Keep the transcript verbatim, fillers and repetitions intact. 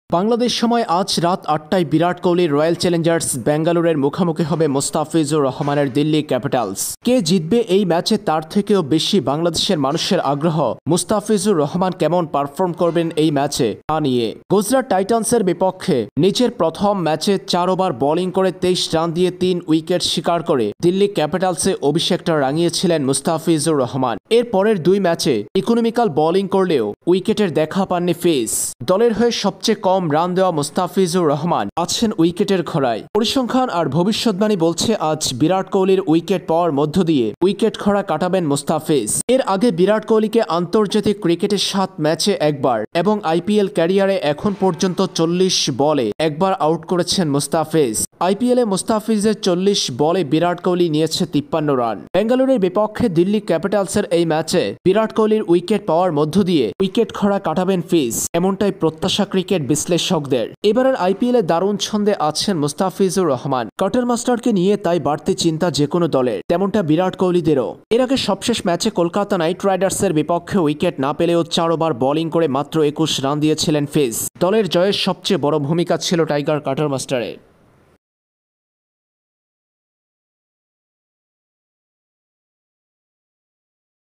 বাংলাদেশ সময় আজ রাত আটটায় বিরাট কোহলি রয়্যাল চ্যালেঞ্জার্স ব্যাঙ্গালোরের মুখোমুখি হবে মুস্তাফিজুর রহমানের দিল্লি ক্যাপিটালস। কে জিতবে এই ম্যাচে তার থেকেও বেশি বাংলাদেশের মানুষের আগ্রহ মুস্তাফিজুর রহমান কেমন পারফর্ম করবেন এই ম্যাচে তা নিয়ে। গুজরাট টাইটান্সের বিপক্ষে নিজের প্রথম ম্যাচে চার ওভার বোলিং করে তেইশ রান দিয়ে তিন উইকেট শিকার করে দিল্লি ক্যাপিটালসে অভিষেকটা রাঙিয়েছিলেন মুস্তাফিজুর রহমান। এর পরের দুই ম্যাচে ইকোনমিক্যাল বোলিং করলেও উইকেটের দেখা পাননি ফিজ। দলের হয়ে সবচেয়ে কম রান দেওয়া মুস্তাফিজুর রহমান আছেন উইকেটের খরায়। পরিসংখ্যান আর ভবিষ্যৎবাণী বলছে আজ বিরাট কোহলির উইকেট পাওয়ার মধ্য দিয়ে উইকেট খরা কাটাবেন মুস্তাফিজ। এর আগে বিরাট কোহলিকে আন্তর্জাতিক ক্রিকেটের সাত ম্যাচে একবার এবং আইপিএল ক্যারিয়ারে এখন পর্যন্ত চল্লিশ বলে একবার আউট করেছেন মুস্তাফিজ। আইপিএলে মুস্তাফিজের চল্লিশ বলে বিরাট কোহলি নিয়েছে তিপ্পান্ন রান। বেঙ্গালুরুর বিপক্ষে দিল্লি ক্যাপিটালসের এই ম্যাচে বিরাট কোহলির উইকেট পাওয়ার মধ্য দিয়ে উইকেট খরা কাটাবেন ফিজ, এমনটাই প্রত্যাশা ক্রিকেট বিশ্লেষকদের। এবারের আইপিএলে দারুণ ছন্দে আছেন মুস্তাফিজুর রহমান। কাটার মাস্টারকে নিয়ে তাই বাড়তি চিন্তা যেকোনো দলের, তেমনটা বিরাট কোহলিদেরও। এর আগে সবশেষ ম্যাচে কলকাতা নাইট রাইডার্সের বিপক্ষে উইকেট না পেলেও চার ওভার বোলিং করে মাত্র একুশ রান দিয়েছিলেন ফিজ। দলের জয়ের সবচেয়ে বড় ভূমিকা ছিল টাইগার কাটার মাস্টারের।